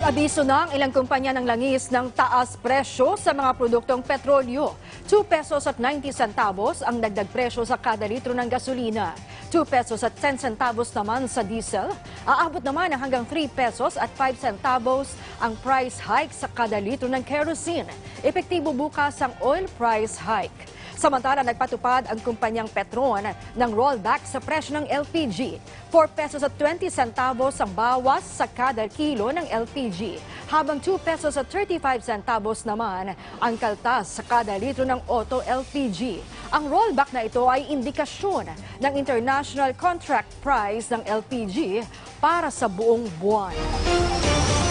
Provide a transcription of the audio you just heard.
Abiso ng ilang kumpanya ng langis ng taas presyo sa mga produktong petrolyo. 2 pesos at 90 centavos ang dagdag presyo sa kada litro ng gasolina. 2 pesos at 10 centavos naman sa diesel. Aabot naman ang hanggang 3 pesos at 5 centavos ang price hike sa kada litro ng kerosene. Epektibo bukas ang oil price hike. Samantala, nagpatupad ang kumpanyang Petron ng rollback sa presyo ng LPG. 4 pesos at 20 centavos ang bawas sa kada kilo ng LPG, habang 2 pesos at 35 centavos naman ang kaltas sa kada litro ng auto LPG. Ang rollback na ito ay indikasyon ng international contract price ng LPG para sa buong buwan.